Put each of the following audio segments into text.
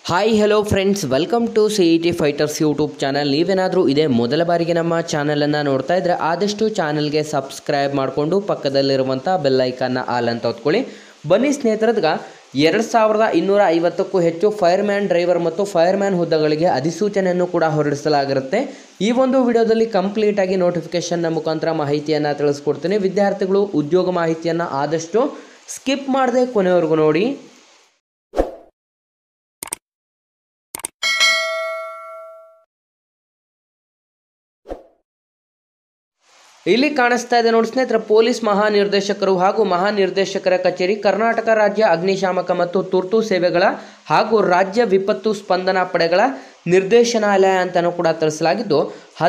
Hi hello friends, welcome to CET fighters YouTube channel. ನೀವೇನಾದರೂ ಇದೇ ಮೊದಲ ಬಾರಿಗೆ ನಮ್ಮ ಚಾನಲನ್ನು ನೋಡ್ತಾ ಇದ್ದರೆ ಆದಷ್ಟು ಚಾನಲ್ಗೆ ಸಬ್ಸ್ಕ್ರೈಬ್ ಮಾಡಿಕೊಂಡು ಪಕ್ಕದಲ್ಲಿರುವಂಥ ಬೆಲ್ಲೈಕನ್ನ ಆಲ್ ಅಂತ ಹೊತ್ಕೊಳ್ಳಿ. ಬನ್ನಿ ಸ್ನೇಹಿತರದ್ಗ 2250ಕ್ಕೂ ಹೆಚ್ಚು ಫೈರ್ಮ್ಯಾನ್ ಡ್ರೈವರ್ ಮತ್ತು ಫೈರ್ಮ್ಯಾನ್ ಹುದ್ದೆಗಳಿಗೆ ಅಧಿಸೂಚನೆಯನ್ನು ಕೂಡ ಹೊರಡಿಸಲಾಗಿರುತ್ತೆ. ಈ ಒಂದು ವಿಡಿಯೋದಲ್ಲಿ ಕಂಪ್ಲೀಟಾಗಿ ನೋಟಿಫಿಕೇಷನ್ನ ಮುಖಾಂತರ ಮಾಹಿತಿಯನ್ನು ತಿಳಿಸ್ಕೊಡ್ತೀನಿ. ವಿದ್ಯಾರ್ಥಿಗಳು ಉದ್ಯೋಗ ಮಾಹಿತಿಯನ್ನು ಆದಷ್ಟು ಸ್ಕಿಪ್ ಮಾಡದೆ ಕೊನೆವರೆಗೂ ನೋಡಿ. ಇಲ್ಲಿ ಕಾಣಿಸ್ತಾ ಇದೆ ನೋಡಿ ಸ್ನೇಹಿತರೆ, ಪೊಲೀಸ್ ಮಹಾನಿರ್ದೇಶಕರು ಹಾಗೂ ಮಹಾನಿರ್ದೇಶಕರ ಕಚೇರಿ, ಕರ್ನಾಟಕ ರಾಜ್ಯ ಅಗ್ನಿಶಾಮಕ ಮತ್ತು ತುರ್ತು ಸೇವೆಗಳ ಹಾಗೂ ರಾಜ್ಯ ವಿಪತ್ತು ಸ್ಪಂದನಾ ಪಡೆಗಳ ನಿರ್ದೇಶನಾಲಯ ಅಂತಲೂ ಕೂಡ ತಿಳಿಸಲಾಗಿದ್ದು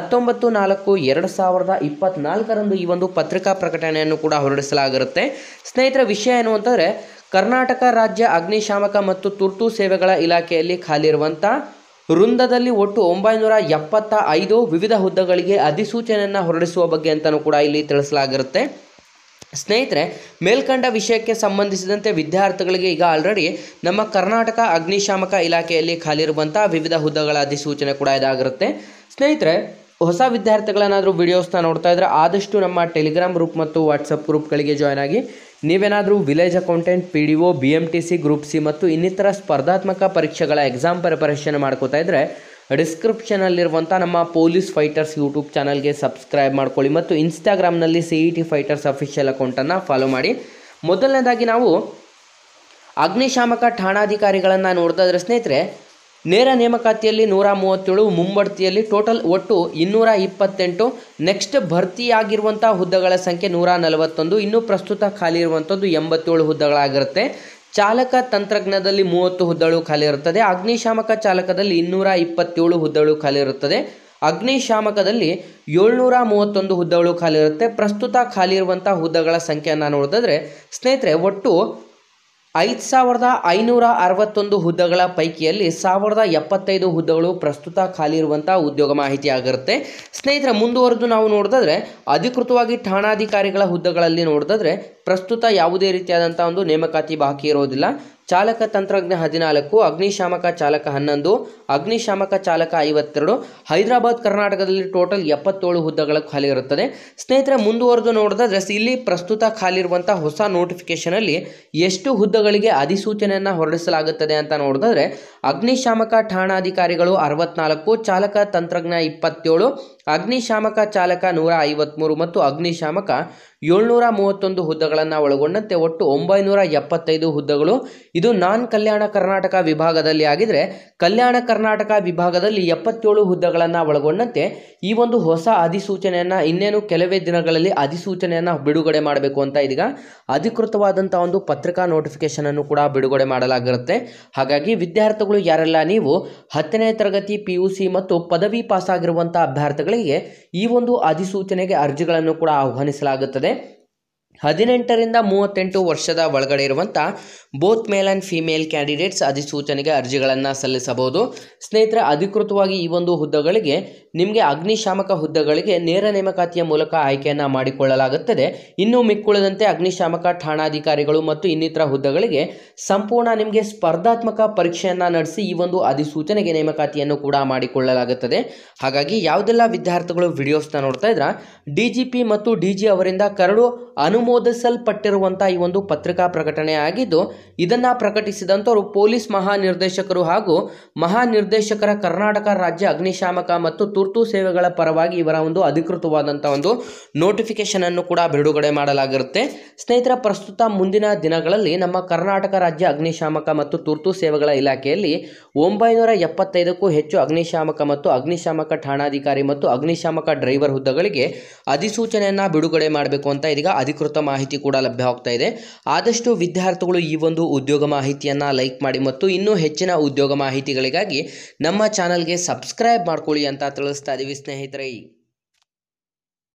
19/4/2024 ಈ ಒಂದು ಪತ್ರಿಕಾ ಪ್ರಕಟಣೆಯನ್ನು ಕೂಡ ಹೊರಡಿಸಲಾಗಿರುತ್ತೆ. ಸ್ನೇಹಿತರ, ವಿಷಯ ಏನು ಅಂತಂದರೆ, ಕರ್ನಾಟಕ ರಾಜ್ಯ ಅಗ್ನಿಶಾಮಕ ಮತ್ತು ತುರ್ತು ಸೇವೆಗಳ ಇಲಾಖೆಯಲ್ಲಿ ಖಾಲಿ ಇರುವಂಥ ವೃಂದದಲ್ಲಿ ಒಟ್ಟು 975 ವಿವಿಧ ಹುದ್ದೆಗಳಿಗೆ ಅಧಿಸೂಚನೆಯನ್ನು ಹೊರಡಿಸುವ ಬಗ್ಗೆ ಅಂತಲೂ ಕೂಡ ಇಲ್ಲಿ ತಿಳಿಸಲಾಗಿರುತ್ತೆ. ಸ್ನೇಹಿತರೆ, ಮೇಲ್ಕಂಡ ವಿಷಯಕ್ಕೆ ಸಂಬಂಧಿಸಿದಂತೆ ವಿದ್ಯಾರ್ಥಿಗಳಿಗೆ ಈಗ ಆಲ್ರೆಡಿ ನಮ್ಮ ಕರ್ನಾಟಕ ಅಗ್ನಿಶಾಮಕ ಇಲಾಖೆಯಲ್ಲಿ ಖಾಲಿ ಇರುವಂಥ ವಿವಿಧ ಹುದ್ದೆಗಳ ಅಧಿಸೂಚನೆ ಕೂಡ ಇದಾಗಿರುತ್ತೆ. ಸ್ನೇಹಿತರೆ, ಹೊಸ ವಿದ್ಯಾರ್ಥಿಗಳೇನಾದರೂ ವಿಡಿಯೋಸ್ನ ನೋಡ್ತಾ ಇದ್ದರೆ ಆದಷ್ಟು ನಮ್ಮ ಟೆಲಿಗ್ರಾಮ್ ಗ್ರೂಪ್ ಮತ್ತು ವಾಟ್ಸಪ್ ಗ್ರೂಪ್ಗಳಿಗೆ ಜಾಯ್ನ್ ಆಗಿ. ನೀವೇನಾದರೂ village accountant, PDO, BMTC, group C ಮತ್ತು ಇನ್ನಿತರ ಸ್ಪರ್ಧಾತ್ಮಕ ಪರೀಕ್ಷೆಗಳ ಎಕ್ಸಾಮ್ ಪ್ರಿಪರೇಷನ್ ಮಾಡ್ಕೋತಾ ಇದ್ದರೆ ಡಿಸ್ಕ್ರಿಪ್ಷನಲ್ಲಿರುವಂಥ ನಮ್ಮ ಪೊಲೀಸ್ ಫೈಟರ್ಸ್ ಯೂಟ್ಯೂಬ್ ಚಾನಲ್ಗೆ ಸಬ್ಸ್ಕ್ರೈಬ್ ಮಾಡ್ಕೊಳ್ಳಿ ಮತ್ತು ಇನ್ಸ್ಟಾಗ್ರಾಮ್ನಲ್ಲಿ CET ಫೈಟರ್ಸ್ ಅಫಿಷಿಯಲ್ ಅಕೌಂಟನ್ನು ಫಾಲೋ ಮಾಡಿ. ಮೊದಲನೇದಾಗಿ ನಾವು ಅಗ್ನಿಶಾಮಕ ಠಾಣಾಧಿಕಾರಿಗಳನ್ನು ನೋಡ್ತಾ ಇದ್ರೆ ಸ್ನೇಹಿತರೆ, ನೇರ ನೇಮಕಾತಿಯಲ್ಲಿ 137, ಮುಂಬಡ್ತಿಯಲ್ಲಿ ಟೋಟಲ್ ಒಟ್ಟು 228, ನೆಕ್ಸ್ಟ್ ಭರ್ತಿಯಾಗಿರುವಂಥ ಹುದ್ದೆಗಳ ಸಂಖ್ಯೆ 141, ಇನ್ನು ಪ್ರಸ್ತುತ ಖಾಲಿ ಇರುವಂಥದ್ದು 87 ಹುದ್ದೆಗಳಾಗಿರುತ್ತೆ. ಚಾಲಕ ತಂತ್ರಜ್ಞದಲ್ಲಿ 30 ಹುದ್ದೆಗಳು ಖಾಲಿ ಇರುತ್ತದೆ. ಅಗ್ನಿಶಾಮಕ ಚಾಲಕದಲ್ಲಿ 227 ಹುದ್ದೆಗಳು ಖಾಲಿ ಇರುತ್ತದೆ. ಅಗ್ನಿಶಾಮಕದಲ್ಲಿ 731 ಹುದ್ದೆಗಳು ಖಾಲಿ ಇರುತ್ತೆ. ಪ್ರಸ್ತುತ ಖಾಲಿ ಇರುವಂಥ ಹುದ್ದೆಗಳ ಸಂಖ್ಯೆಯನ್ನು ನೋಡಿದ್ರೆ ಸ್ನೇಹಿತರೆ, ಒಟ್ಟು 5561 ಹುದ್ದೆಗಳ ಪೈಕಿಯಲ್ಲಿ 1075 ಹುದ್ದೆಗಳು ಪ್ರಸ್ತುತ ಖಾಲಿ ಇರುವಂಥ ಉದ್ಯೋಗ ಮಾಹಿತಿ ಆಗಿರುತ್ತೆ. ಸ್ನೇಹಿತರೆ, ಮುಂದುವರೆದು ನಾವು ನೋಡಿದ್ರೆ ಅಧಿಕೃತವಾಗಿ ಠಾಣಾಧಿಕಾರಿಗಳ ಹುದ್ದೆಗಳಲ್ಲಿ ನೋಡಿದ್ರೆ ಪ್ರಸ್ತುತ ಯಾವುದೇ ರೀತಿಯಾದಂಥ ಒಂದು ನೇಮಕಾತಿ ಬಾಕಿ ಇರೋದಿಲ್ಲ. ಚಾಲಕ ತಂತ್ರಜ್ಞ 14, ಅಗ್ನಿಶಾಮಕ ಚಾಲಕ 11, ಅಗ್ನಿಶಾಮಕ ಚಾಲಕ 52, ಹೈದರಾಬಾದ್ ಕರ್ನಾಟಕದಲ್ಲಿ ಟೋಟಲ್ 77 ಹುದ್ದೆಗಳ ಖಾಲಿ ಇರುತ್ತದೆ. ಸ್ನೇಹಿತರೆ, ಮುಂದುವರೆದು ನೋಡಿದ್ರೆ ಇಲ್ಲಿ ಪ್ರಸ್ತುತ ಖಾಲಿ ಇರುವಂಥ ಹೊಸ ನೋಟಿಫಿಕೇಶನಲ್ಲಿ ಎಷ್ಟು ಹುದ್ದೆಗಳಿಗೆ ಅಧಿಸೂಚನೆಯನ್ನು ಹೊರಡಿಸಲಾಗುತ್ತದೆ ಅಂತ ನೋಡಿದ್ರೆ, ಅಗ್ನಿಶಾಮಕ ಠಾಣಾಧಿಕಾರಿಗಳು 64, ಚಾಲಕ ತಂತ್ರಜ್ಞ 27, ಅಗ್ನಿಶಾಮಕ ಚಾಲಕ 153 ಮತ್ತು ಅಗ್ನಿಶಾಮಕ 731 ಹುದ್ದೆಗಳನ್ನು ಒಳಗೊಂಡಂತೆ ಒಟ್ಟು 975 ಹುದ್ದೆಗಳು. ಇದು ನಾನ್ ಕಲ್ಯಾಣ ಕರ್ನಾಟಕ ವಿಭಾಗದಲ್ಲಿ ಆಗಿದ್ರೆ, ಕಲ್ಯಾಣ ಕರ್ನಾಟಕ ವಿಭಾಗದಲ್ಲಿ 77 ಹುದ್ದೆಗಳನ್ನು ಒಳಗೊಂಡಂತೆ ಈ ಒಂದು ಹೊಸ ಅಧಿಸೂಚನೆಯನ್ನು ಇನ್ನೇನು ಕೆಲವೇ ದಿನಗಳಲ್ಲಿ ಅಧಿಸೂಚನೆಯನ್ನು ಬಿಡುಗಡೆ ಮಾಡಬೇಕು ಅಂತ ಇದೀಗ ಅಧಿಕೃತವಾದಂಥ ಒಂದು ಪತ್ರಿಕಾ ನೋಟಿಫಿಕೇಶನ್ ಅನ್ನು ಕೂಡ ಬಿಡುಗಡೆ ಮಾಡಲಾಗಿರುತ್ತೆ. ಹಾಗಾಗಿ ವಿದ್ಯಾರ್ಥಿಗಳು ಯಾರೆಲ್ಲ ನೀವು 10ನೇ ತರಗತಿ PUC ಮತ್ತು ಪದವಿ ಪಾಸ್ ಆಗಿರುವಂಥ ಅಭ್ಯರ್ಥಿಗಳಿಗೆ ಈ ಒಂದು ಅಧಿಸೂಚನೆಗೆ ಅರ್ಜಿಗಳನ್ನು ಕೂಡ ಆಹ್ವಾನಿಸಲಾಗುತ್ತದೆ. 18ರಿಂದ 38 ವರ್ಷದ ಒಳಗಡೆ ಇರುವಂಥ both male and female candidates ಅಧಿಸೂಚನೆಗೆ ಅರ್ಜಿಗಳನ್ನು ಸಲ್ಲಿಸಬಹುದು. ಸ್ನೇಹಿತರೆ, ಅಧಿಕೃತವಾಗಿ ಈ ಒಂದು ಹುದ್ದೆಗಳಿಗೆ ನಿಮಗೆ ಅಗ್ನಿಶಾಮಕ ಹುದ್ದೆಗಳಿಗೆ ನೇರ ನೇಮಕಾತಿಯ ಮೂಲಕ ಆಯ್ಕೆಯನ್ನು ಮಾಡಿಕೊಳ್ಳಲಾಗುತ್ತದೆ. ಇನ್ನು ಮಿಕ್ಕುಳಿದಂತೆ ಅಗ್ನಿಶಾಮಕ ಠಾಣಾಧಿಕಾರಿಗಳು ಮತ್ತು ಇನ್ನಿತರ ಹುದ್ದೆಗಳಿಗೆ ಸಂಪೂರ್ಣ ನಿಮಗೆ ಸ್ಪರ್ಧಾತ್ಮಕ ಪರೀಕ್ಷೆಯನ್ನು ನಡೆಸಿ ಈ ಒಂದು ಅಧಿಸೂಚನೆಗೆ ನೇಮಕಾತಿಯನ್ನು ಕೂಡ ಮಾಡಿಕೊಳ್ಳಲಾಗುತ್ತದೆ. ಹಾಗಾಗಿ ಯಾವುದೆಲ್ಲ ವಿದ್ಯಾರ್ಥಿಗಳು ವಿಡಿಯೋಸ್ನ ನೋಡ್ತಾ ಇದ್ರ DGP ಮತ್ತು DG ಅವರಿಂದ ಕರಡು ಅನುಮೋದಿಸಲ್ಪಟ್ಟಿರುವಂಥ ಈ ಒಂದು ಪತ್ರಿಕಾ ಪ್ರಕಟಣೆ ಆಗಿದ್ದು, ಇದನ್ನು ಪ್ರಕಟಿಸಿದಂಥವರು ಪೊಲೀಸ್ ಮಹಾನಿರ್ದೇಶಕರು ಹಾಗೂ ಮಹಾನಿರ್ದೇಶಕರ ಕರ್ನಾಟಕ ರಾಜ್ಯ ಅಗ್ನಿಶಾಮಕ ಮತ್ತು ತುರ್ತು ಸೇವೆಗಳ ಪರವಾಗಿ ಇವರ ಒಂದು ಅಧಿಕೃತವಾದಂಥ ಒಂದು ನೋಟಿಫಿಕೇಶನ್ ಅನ್ನು ಕೂಡ ಬಿಡುಗಡೆ ಮಾಡಲಾಗಿರುತ್ತೆ. ಸ್ನೇಹಿತರ, ಪ್ರಸ್ತುತ ಮುಂದಿನ ದಿನಗಳಲ್ಲಿ ನಮ್ಮ ಕರ್ನಾಟಕ ರಾಜ್ಯ ಅಗ್ನಿಶಾಮಕ ಮತ್ತು ತುರ್ತು ಸೇವೆಗಳ ಇಲಾಖೆಯಲ್ಲಿ 975ಕ್ಕೂ ಹೆಚ್ಚು ಅಗ್ನಿಶಾಮಕ ಮತ್ತು ಅಗ್ನಿಶಾಮಕ ಠಾಣಾಧಿಕಾರಿ ಮತ್ತು ಅಗ್ನಿಶಾಮಕ ಡ್ರೈವರ್ ಹುದ್ದೆಗಳಿಗೆ ಅಧಿಸೂಚನೆಯನ್ನು ಬಿಡುಗಡೆ ಮಾಡಬೇಕು ಅಂತ ಇದೀಗ ಅಧಿಕೃತ ಮಾಹಿತಿ ಕೂಡ ಲಭ್ಯವಾಗ್ತಾ ಇದೆ. ಆದಷ್ಟು ವಿದ್ಯಾರ್ಥಿಗಳು ಈ ಒಂದು ಉದ್ಯೋಗ ಮಾಹಿತಿಯನ್ನು ಲೈಕ್ ಮಾಡಿ ಮತ್ತು ಇನ್ನೂ ಹೆಚ್ಚಿನ ಉದ್ಯೋಗ ಮಾಹಿತಿಗಳಿಗಾಗಿ ನಮ್ಮ ಚಾನಲ್ಗೆ ಸಬ್ಸ್ಕ್ರೈಬ್ ಮಾಡ್ಕೊಳ್ಳಿ ಅಂತ ತಿಳಿಸ್ತಾ ಇದ್ದೀವಿ ಸ್ನೇಹಿತರೆ.